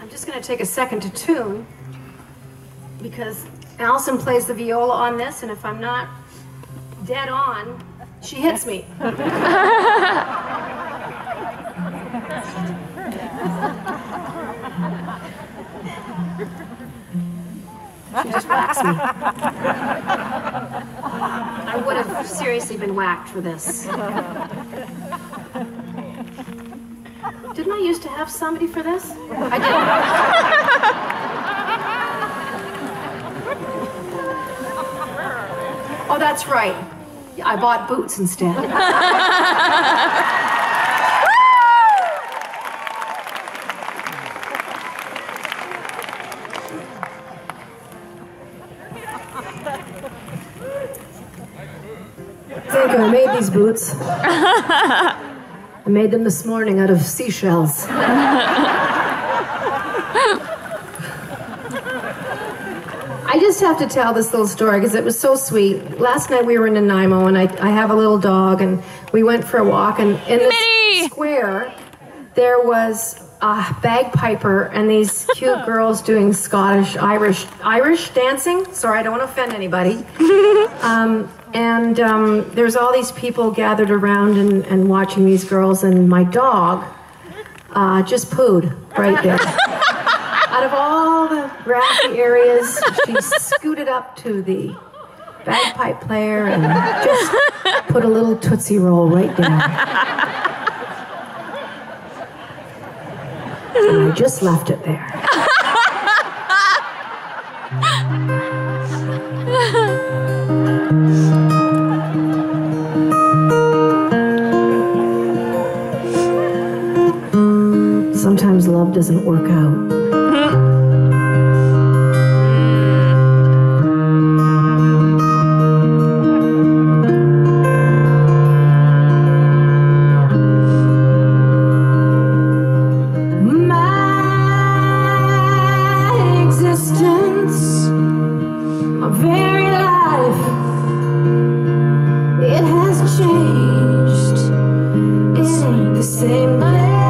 I'm just going to take a second to tune, because Allison plays the viola on this, and if I'm not dead on, she hits me. She just whacks me. I would have seriously been whacked for this. Didn't I used to have somebody for this? I did. Oh, that's right. I bought boots instead. I made these boots. I made them this morning out of seashells. I just have to tell this little story because it was so sweet. Last night we were in Nanaimo, and I have a little dog, and we went for a walk, and in the square there was a bagpiper and these cute girls doing Scottish, Irish dancing. Sorry, I don't want to offend anybody. There's all these people gathered around and watching these girls, and my dog just pooed right there. Out of all the grassy areas, she scooted up to the bagpipe player and just put a little Tootsie Roll right down. And I just left it there. Sometimes love doesn't work out. Changed. It ain't the same place.